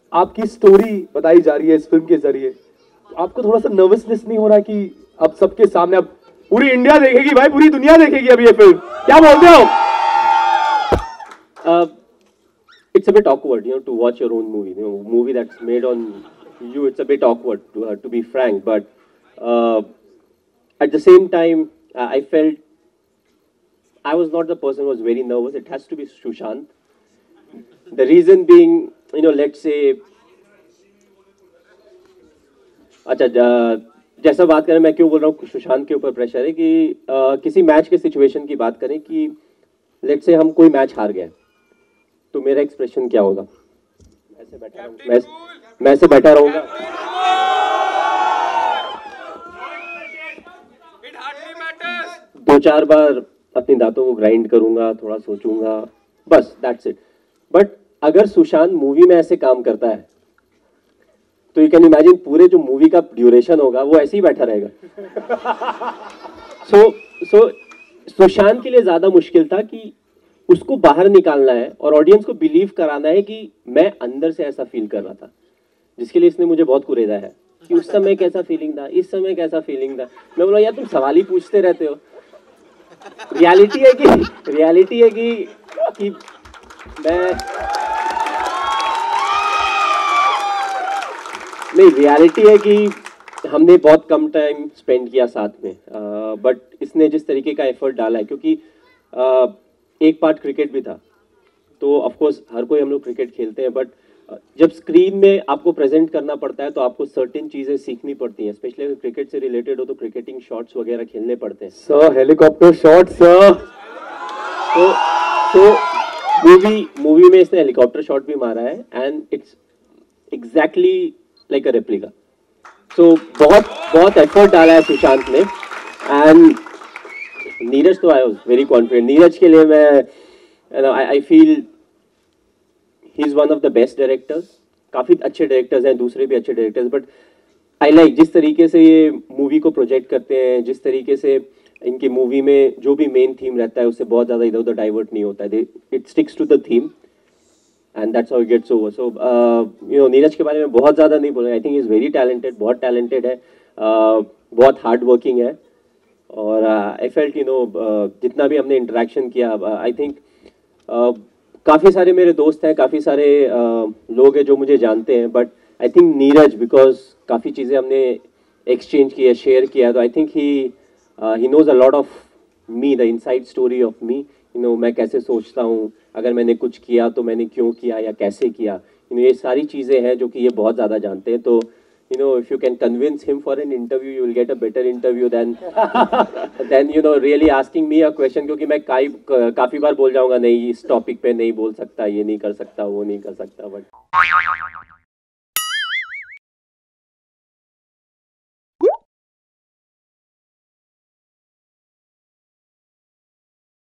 आपकी स्टोरी बताई जा रही है इस फिल्म के जरिए, आपको थोड़ा सा नर्वसनेस नहीं हो रहा कि अब सबके सामने, अब पूरी इंडिया देखेगी भाई, पूरी दुनिया देखेगी अब ये फिल्म, क्या बोलते हो? It's a bit awkward, to watch your own movie. Movie that's made on you. It's a bit awkward, to be frank. But at the same time, I felt I was not the person who was very nervous. It has to be Sushant. The reason being, let's say, अच्छा जैसा बात करें, मैं क्यों बोल रहा हूँ सुशांत के ऊपर प्रेशर है कि किसी मैच के सिचुएशन की बात करें कि लेट्स से हम कोई मैच हार गए, तो मेरा एक्सप्रेशन क्या होगा? मैं ऐसे बैठा रहूंगा, दो चार बार अपनी दांतों को ग्राइंड करूंगा, थोड़ा सोचूंगा, बस दैट्स इट. बट अगर सुशांत मूवी में ऐसे काम करता है तो यू कैन इमेजिन पूरे जो मूवी का ड्यूरेशन होगा वो ऐसे ही बैठा रहेगा. सो सुशांत के लिए ज्यादा मुश्किल था कि उसको बाहर निकालना है और ऑडियंस को बिलीव कराना है कि मैं अंदर से ऐसा फील कर रहा था, जिसके लिए इसने मुझे बहुत कुरेदा है कि उस समय कैसा फीलिंग था, इस समय कैसा फीलिंग था. मैं बोला यार तुम सवाल ही पूछते रहते हो. रियलिटी है कि मैं नहीं, रियलिटी है कि हमने बहुत कम टाइम स्पेंड किया साथ में, बट इसने जिस तरीके का एफर्ट डाला है, क्योंकि एक पार्ट क्रिकेट भी था, तो ऑफ कोर्स हर कोई हम लोग क्रिकेट खेलते हैं, बट जब स्क्रीन में आपको प्रेजेंट करना पड़ता है तो आपको सर्टेन चीजें सीखनी पड़ती हैं, स्पेशली अगर क्रिकेट से रिलेटेड हो तो क्रिकेटिंग शॉट्स वगैरह खेलने पड़ते हैं. Sir helicopter shot sir. तो मूवी में इसने हेलीकॉप्टर शॉट भी मारा है and it's exactly like a replica. So बहुत एफर्ट डाला है सुशांत ने. एंड नीरज तो I was very confident. Neeraj के लिए मैं I feel he is one of the best directors. काफी अच्छे डायरेक्टर्स हैं, दूसरे भी अच्छे डायरेक्टर्स, बट आई लाइक जिस तरीके से ये मूवी को प्रोजेक्ट करते हैं, जिस तरीके से इनकी मूवी में जो भी मेन थीम रहता है उससे बहुत ज्यादा इधर उधर डाइवर्ट नहीं होता है. It sticks to the theme and that's how it gets over. So Neeraj के बारे में बहुत ज्यादा नहीं बोलेंगे. I think is very talented, बहुत टैलेंटेड है, बहुत हार्ड वर्किंग है. और आई फेल्ट जितना भी हमने इंटरेक्शन किया, आई थिंक काफ़ी सारे मेरे दोस्त हैं, काफ़ी सारे लोग हैं जो मुझे जानते हैं, but I think Neeraj, because काफ़ी चीज़ें हमने एक्सचेंज किया, शेयर किया, तो I think he knows a lot of me, the inside story of me. मैं कैसे सोचता हूँ, अगर मैंने कुछ किया तो मैंने क्यों किया या कैसे किया, ये सारी चीज़ें हैं जो कि ये बहुत ज़्यादा जानते हैं. तो if you can convince him for an interview, you will get a better interview than really asking me a question, क्योंकि मैं काफ़ी बार बोल जाऊंगा नहीं इस टॉपिक पे नहीं बोल सकता, ये नहीं कर सकता, वो नहीं कर सकता, बट